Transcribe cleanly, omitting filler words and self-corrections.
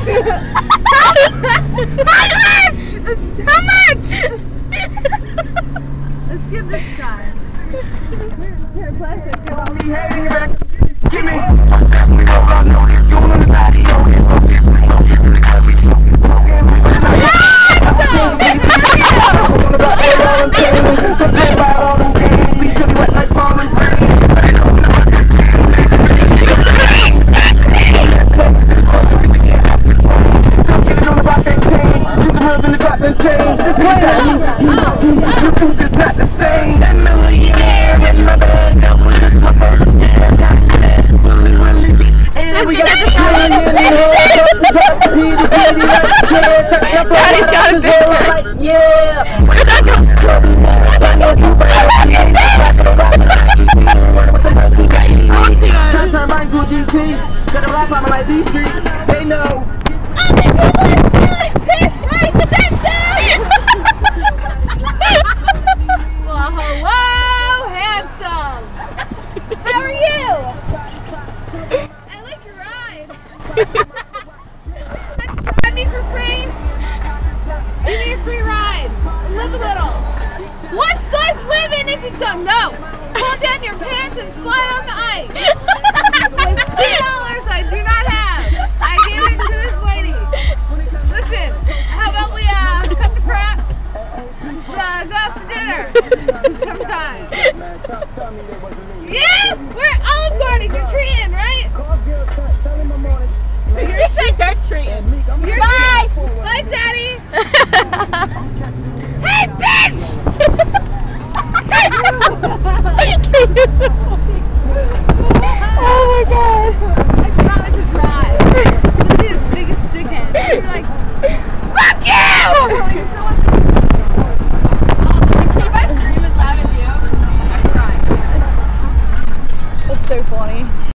How much? Let's give this guy. Here, plastic. Give me. It's not the same. That millionaire in my bag. That was just my first year. Really. And we got the Daddy's got a picture. yeah. Turn mine to a GT. Got a rap on like B Street. They know. Drive me for free. Give me a free ride. Live a little. What's life living if you don't know? Pull down your pants and slide on the ice. With $2 I do not have. I gave it to this lady. Listen, how about we cut the crap? Let's go out to dinner sometime. Yeah, we're Olive Garden. You're treating, right? You're treating. Bye! Bye, Daddy! Hey, bitch! Oh my god. I promise to drive. He's the biggest dickhead. He's like, fuck you!